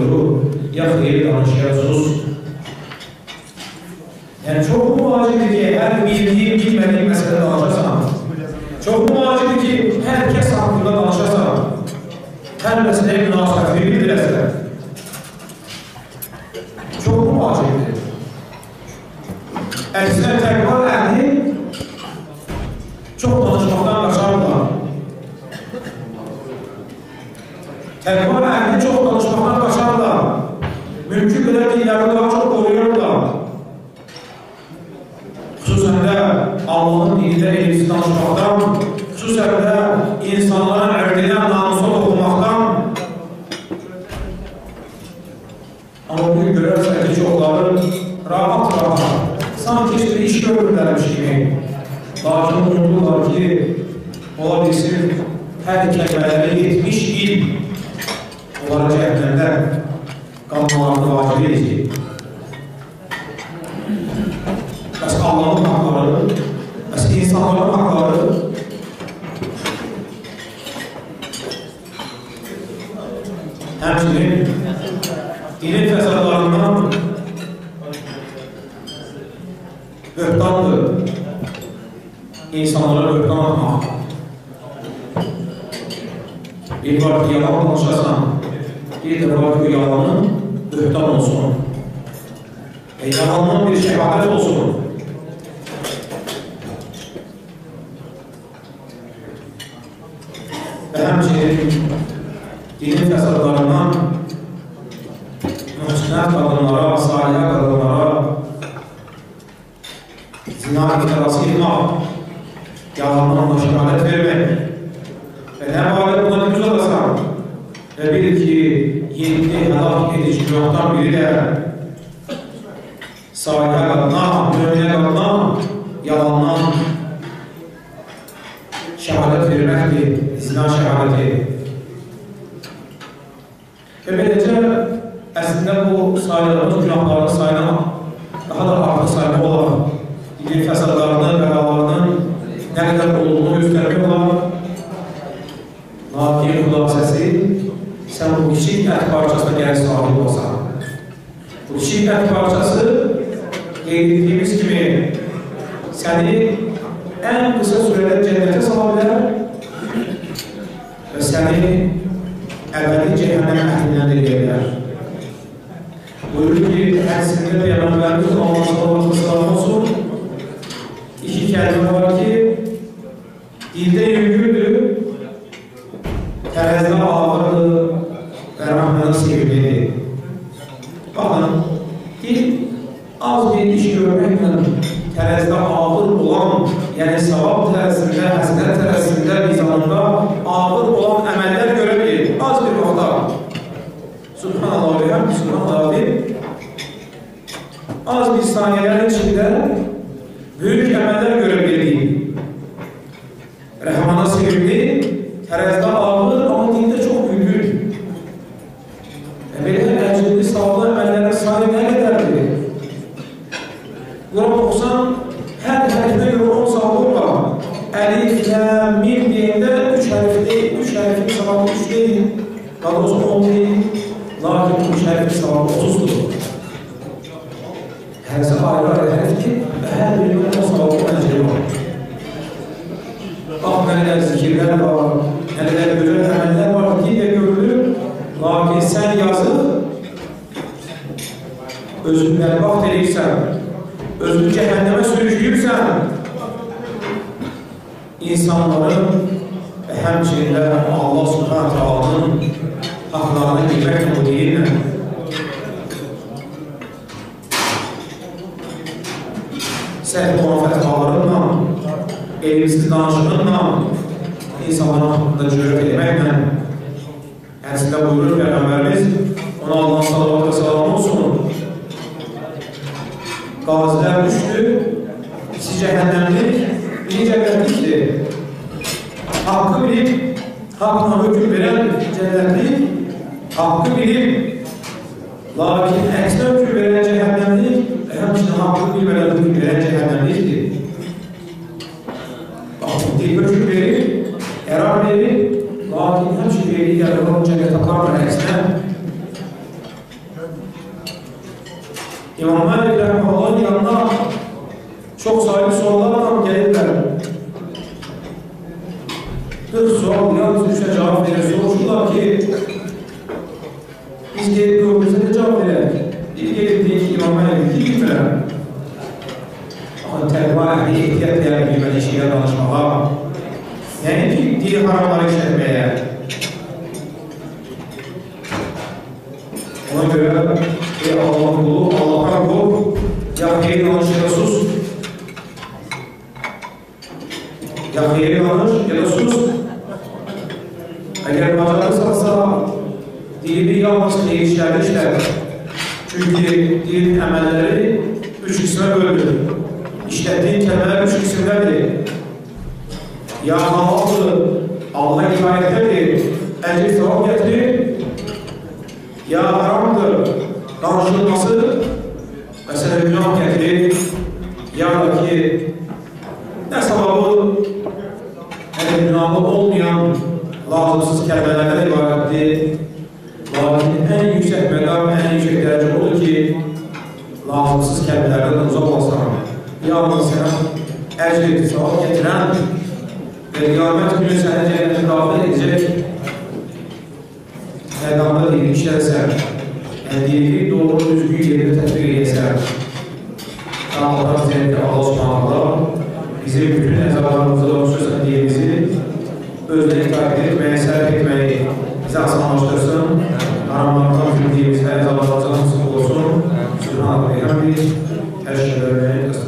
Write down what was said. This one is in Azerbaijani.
soru, ya xeyir danış, ya sus. Yəni, çox mu vacibdir ki, hər bildiğin, bilmədiğin məsələ danışasan? Çox mu vacibdir ki, hər kəs haqqında danışasan? Hər məsələyə münasibətini bildirəsən? Çox mu vacibdir? Əksinə təqva əhli çox danışmaqdan qaçarlar. Təqva əhli çox danışmaqdan qaçarlar. Mümkün qədər dilləri daha çox qoruyurlar. Xüsusən də Allahın dilində elmsiz danışmaqdan, xüsusən də insanların ərdinə namusa toxunmaqdan. Amma bugün görərsək ki, çoxları rahat, sanki heç bir iş görürlərmiş kimi. Lakin unuturlar ki, ola bilsin, hər kəlmələri 70 il onlara cəhənnəmdə qalmalarını vacib edəcək. Bəs Allahın haqları, bəs insanların haqları həmçinin dinin fəsadlarından böhtandır. İnsanlara böhtan atmaq. Bir var ki, yalan danışasan, bir de var ki, yalanın böhtan olsun. Yalanın bir şehadet olsun. Ve həmçinin dinin fəsadlarından mühsinət qadınlara, salihə qadınlara zina ixtirası etmək, yalanlarına şehadet vermək və nə barədə buna düz alasan və bil ki, 7 həlak edici günahdan biri də salihə qadına, müminə qadına yalandan şehadet verməkdir, zina şehadeti. Və beləcə, əslində bu sayılarımız günahlarını sayına daha da artıq sayına olar. Dinin fəsadlarının, bəlalarının nə qədər olduğunu göstərmək olar. Lakin xülasəsi, sən bu kiçik ət parçasına gələk sahib olsan. Bu kiçik ət parçası, qeyd etdiyimiz kimi, səni ən qısa sürədə cənnətə sala bilər və səni əbədi cəhənnəm əhlindən də deyirlər. Buyurur ki, həsində Peyğəmbərimiz Allah sallallahu olsun, iki kəlmə var ki, dildə yüngüldür, tərəzdə ağırdır və rəhməni sevimlidir. Baxın, dil az bir iş görməklə tərəzdə ağır olan, yəni savab tərəzində, həsənət tərəzində, mizanında ağır olan əməllər görə bilir. Az bir vaxtda. Subhanallah və həmd, Subhanallah və az bir saniyələrin içində böyük əməllər görə bildik. Rəhmana sevimli, tərəzdə ağır, amma dildə çox yüngül. Belə əcilli, sağlı əməllərin sayı nə qədərdir? Quran oxusan, hər hərfinə görə 10 savabı var. Əlif, ləm, mim deyəndə 3 hərfi deyil, 3 hərfin savabı 3 deyil, daha doğrusu 10 deyil, lakin 3 hərfin savabı 30'dur. Hərsə ayrı hərf ki, hər birinin 10 savabı əcəli var. Bax, nələr zikirlər var, nələr gözəl əməllər var ki, görülür, lakin sən yazıb, özündən vaxt eləyirsən, özünü cəhənnəmə sürüşləyirsən, insanların və həmçində Allah Subhanahu Taala'nın haqlarını bilməklə bu deyilmə. Səhv olan fətvalarınla, elmsiz danışığınla, insanların haqqında cürət etməklə, əslində buyurur Peyğəmbərimiz, ona Allah salavat və salam olsun, qazilər düşdü, ikisi cəhənnəmlik, biri cənnətlikdir. Haqqı bilib, haqqına hökm verən cənnətlik, haqqı bilib, lakin əksinə hökm verən cəhənnəmlik və həmçinin haqqı bilmərən hökm verən cəhənnəmlikdir. Dil hökm verir, qərar verir, lakin həmçinin verdiyi qərar cənnət aparmır əksinə. İmam Malik Rahimahullah'ın yanına çok sayılı sorularla gelirler. 40 soru yalnız 3'e cevap verir. Soruşurlar ki biz gelip gördüğümüzde de cevap verir. Bir gelip deyik ki İmam Malik'i bilmirəm. Ama təqva əhli ehtiyat edər bilməli şeyə danışmağa. Yəni ki, dili haramları işlətməyə. Ona göre Allah'ın kulu, Allah'a kul, Yahya inanış ya da sus. Yahya inanış ya da sus. Eğer bacarırsansa dilini yalnız xeyir işler. Çünkü dilin əməlləri 3 qismə bölünür. İşlətdiyin kəlmələr 3 qismdədir. Ya halaldır, Allah'a ibadətdədir, əcr sevab gətirir. Ya haramdır, danışılması, mesela günah gətirir. Ya da ki, ne sababı, günahı olmayan lazımsız kəlmələrdən ibarətdir. Lakin en yüksek məqam, en yüksek dərəcə odur ki, lazımsız kəlmələrdən uzaq olsan, yalnız sənə əcr sevab gətirən ve qiyamət günü səni cənnətə daxil edəcək məqamda deyil, işlərsən, deyil, doğru düzgün yerdə tətbiq edəsən. Allah'tan ziyarətdə Allah Subhanahu bizi bütün əzalarımızı da sözədiyemizi özünə itaat edib, sərf etməyi bizi asanlaşdırsın. Haramlardan bildiğimizdə əzalarımıza nasıl olsun. Subhanahu ve hamdi. Əşhədu ən la ilahe illallah.